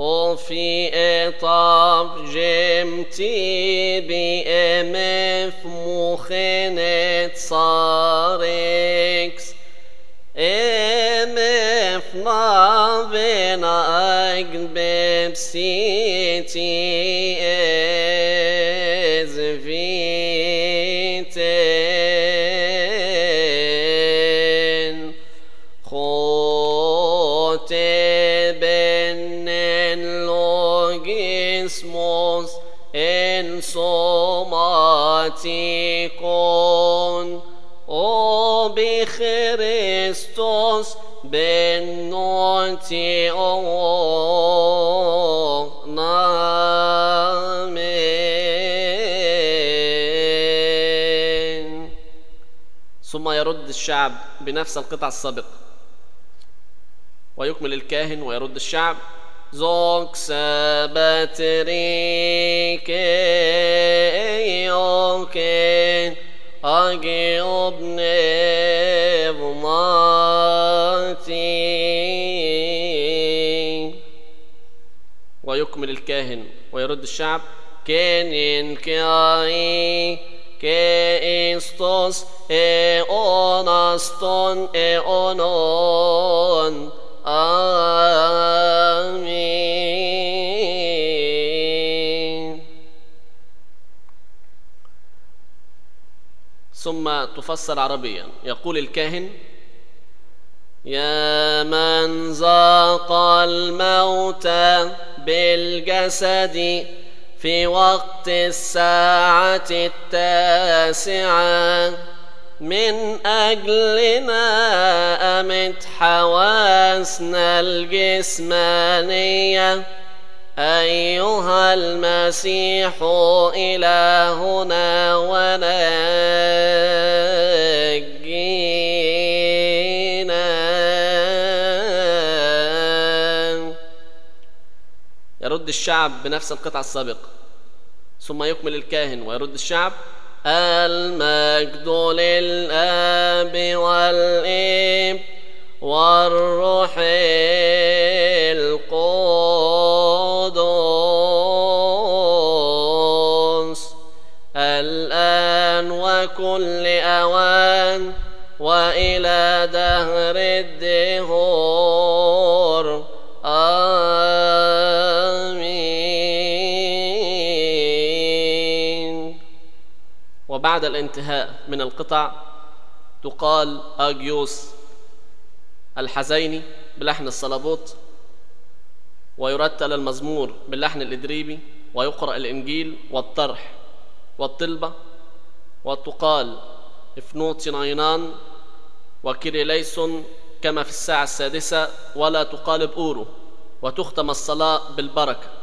وفي إطاف جمتي بإمف مخنت صاركس إمف نابنا أقب بسيتي إزفيتين اسموس ان سوماتيكون او بخريستوس بنوتي او نامين. ثم يرد الشعب بنفس القطع السابقة ويكمل الكاهن ويرد الشعب زوك سبتريكي يوكين أجيب نفماتي. ويكمل الكاهن ويرد الشعب كينين كاي كيستوس اوناستون اونون آمين. ثم تفسر عربيا. يقول الكاهن يا من ذاق الموت بالجسد في وقت الساعة 9 من أجلنا أمت حواسنا الجسمانية أيها المسيح إلهنا ونجينا. يرد الشعب بنفس القطعة السابقة. ثم يكمل الكاهن ويرد الشعب المجد للآب والابن والروح القدس الآن وكل أوان وإلى دهر الدهور آمين. وبعد الانتهاء من القطع تقال أجيوس الحزيني بلحن الصلبوت، ويرتل المزمور باللحن الإدريبي، ويقرأ الإنجيل والطرح والطلبة، وتقال إفنوتي ناينان وكيريليسون كما في الساعة 6، ولا تقال بأورو، وتختم الصلاة بالبركة.